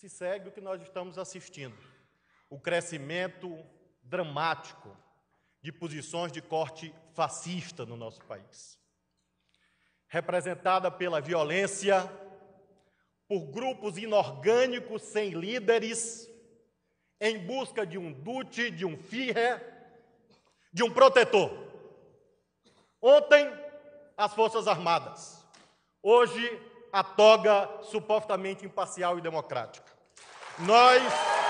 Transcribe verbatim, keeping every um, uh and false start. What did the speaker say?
se segue o que nós estamos assistindo, o crescimento dramático de posições de corte fascista no nosso país, representada pela violência, por grupos inorgânicos sem líderes, em busca de um Duce, de um Führer, de um protetor. Ontem, as Forças Armadas. Hoje, a toga supostamente imparcial e democrática. Nós...